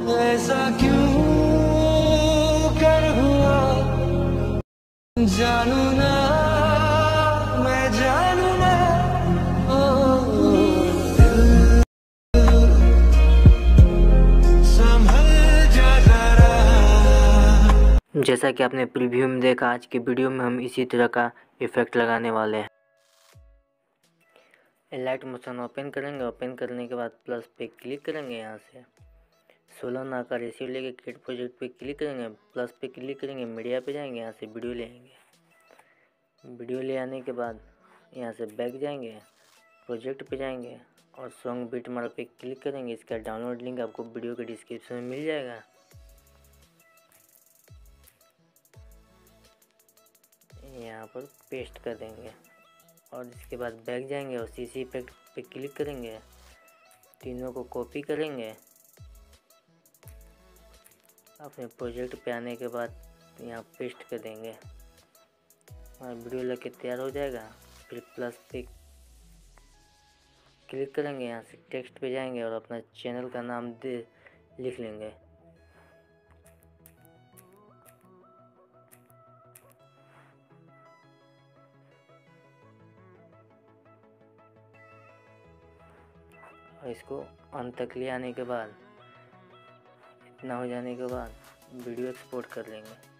ऐसा क्यों कर हुआ, जानू ना, मैं जानू ना। ओ, दिल संभल जा जरा। जैसा कि आपने प्रीव्यू में देखा, आज की वीडियो में हम इसी तरह का इफ़ेक्ट लगाने वाले हैं। लाइट मोशन ओपन करेंगे। ओपन करने के बाद प्लस पे क्लिक करेंगे। यहाँ से 16 ना का रेशियो लेके क्रिएट प्रोजेक्ट पे क्लिक करेंगे। प्लस पे क्लिक करेंगे, मीडिया पे जाएंगे, यहाँ से वीडियो ले आएंगे। वीडियो ले आने के बाद यहाँ से बैक जाएंगे, प्रोजेक्ट पे जाएंगे और सॉन्ग बीट मार पे क्लिक करेंगे। इसका डाउनलोड लिंक आपको वीडियो के डिस्क्रिप्शन में मिल जाएगा। यहाँ पर पेस्ट कर देंगे और इसके बाद बैक जाएंगे और CC इफेक्ट पे क्लिक करेंगे। तीनों को कॉपी करेंगे। अपने प्रोजेक्ट पे आने के बाद यहाँ पेस्ट कर देंगे और वीडियो लग के तैयार हो जाएगा। फिर प्लस पे क्लिक करेंगे, यहाँ से टेक्स्ट पे जाएंगे और अपना चैनल का नाम लिख लेंगे। और इसको अंत तक ले आने के बाद, इतना हो जाने के बाद वीडियो एक्सपोर्ट कर लेंगे।